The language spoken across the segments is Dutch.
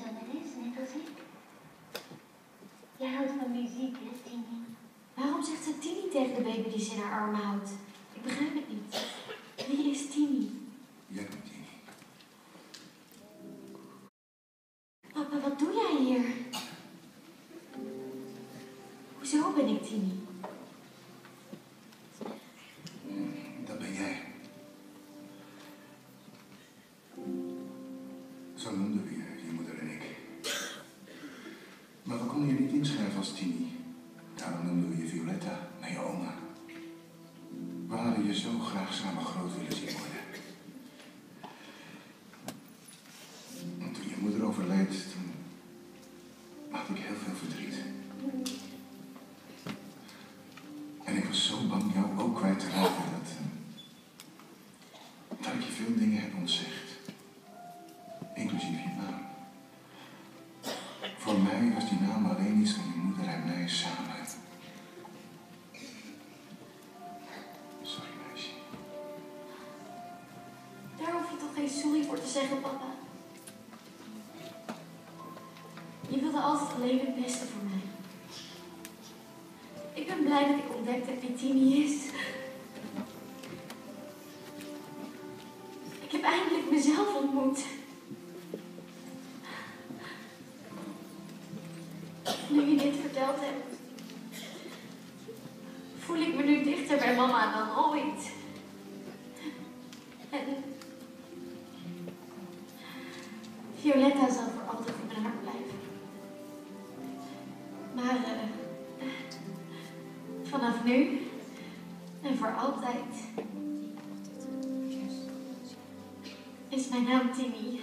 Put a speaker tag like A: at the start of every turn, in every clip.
A: zangeres, net als ik. Jij houdt van muziek, hè, Tini?
B: Waarom zegt ze Tini tegen de baby die ze in haar armen houdt? Ik begrijp het niet. Wie is Tini?
C: Jij bent Tini.
B: Papa, wat doe jij hier? Hoezo ben ik Tini?
C: Dat ben jij. Zo noemden we je moeder en ik. Maar we konden je niet inschrijven als Tini. Daarom noemden we je Violetta, naar je oma. We hadden je zo graag samen groot willen zien worden. En toen je moeder overleed, toen had ik heel veel verdriet. En ik was zo bang jou ook kwijt te raken dat ik je veel dingen heb ontzegd. Inclusief je naam. Voor mij was die naam alleen iets van je moeder en mij samen. Sorry, meisje.
B: Daar hoef je toch geen sorry voor te zeggen, papa. Je wilde altijd alleen het beste voor mij. Ik ben blij dat ik ontdekt heb wie Tini is. Ik heb eindelijk mezelf ontmoet. Nu je dit verteld hebt, voel ik me nu dichter bij mama dan ooit. En Violetta zal voor altijd in mijn hart blijven. Maar vanaf nu en voor altijd is mijn naam Tini.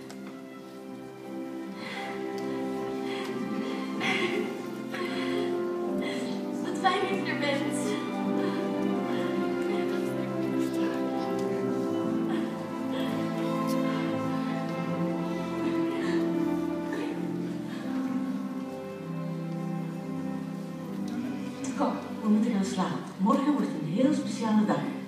B: Wat fijn dat je er bent.
D: Kom, we moeten gaan slapen. Morgen wordt een heel speciale dag.